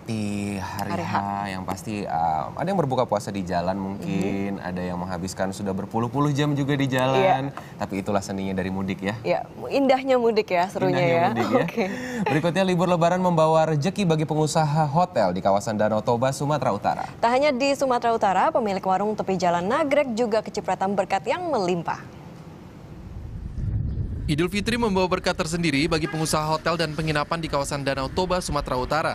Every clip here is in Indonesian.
menikmati hari H yang pasti ada yang berbuka puasa di jalan mungkin, ada yang menghabiskan sudah berpuluh-puluh jam juga di jalan. Tapi itulah seninya dari mudik ya. Iya, indahnya mudik ya, serunya Indahnya ya. mudik ya. Berikutnya libur lebaran membawa rejeki bagi pengusaha hotel di kawasan Danau Toba, Sumatera Utara. Tak hanya di Sumatera Utara, pemilik warung tepi jalan Nagrek juga kecipratan berkat yang melimpah. Idul Fitri membawa berkat tersendiri bagi pengusaha hotel dan penginapan di kawasan Danau Toba, Sumatera Utara.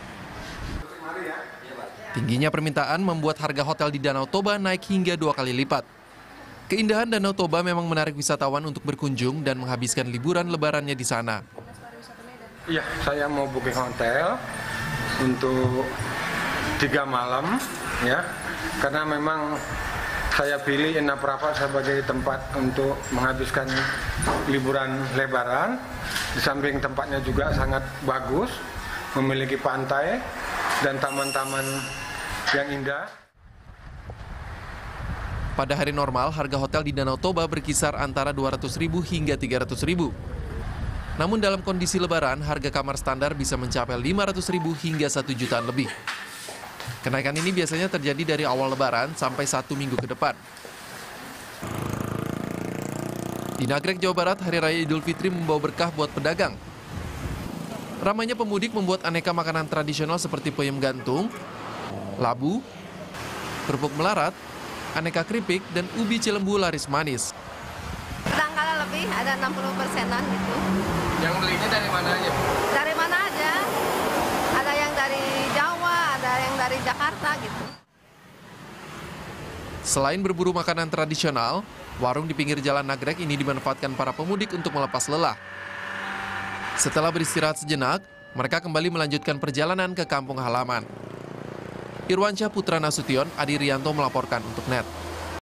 Tingginya permintaan membuat harga hotel di Danau Toba naik hingga 2 kali lipat. Keindahan Danau Toba memang menarik wisatawan untuk berkunjung dan menghabiskan liburan lebarannya di sana. Iya, saya mau booking hotel untuk 3 malam, ya, karena memang saya pilih Indah Prapa sebagai tempat untuk menghabiskan liburan lebaran. Di samping tempatnya juga sangat bagus, memiliki pantai dan taman-taman yang indah. Pada hari normal, harga hotel di Danau Toba berkisar antara 200.000 hingga 300.000. Namun dalam kondisi lebaran, harga kamar standar bisa mencapai 500.000 hingga 1 jutaan lebih. Kenaikan ini biasanya terjadi dari awal lebaran sampai 1 minggu ke depan. Di Nagrek, Jawa Barat, Hari Raya Idul Fitri membawa berkah buat pedagang. Ramainya pemudik membuat aneka makanan tradisional seperti peyem gantung, labu, kerupuk melarat, aneka keripik, dan ubi cilembu laris manis. Kadang-kadang lebih, ada 60%-an gitu. Yang belinya dari mana aja? Dari mana aja? Ada yang dari Jawa, ada yang dari Jakarta gitu. Selain berburu makanan tradisional, warung di pinggir jalan Nagrek ini dimanfaatkan para pemudik untuk melepas lelah. Setelah beristirahat sejenak, mereka kembali melanjutkan perjalanan ke kampung halaman. Irwansyah Putra Nasution, Adi Rianto melaporkan untuk NET.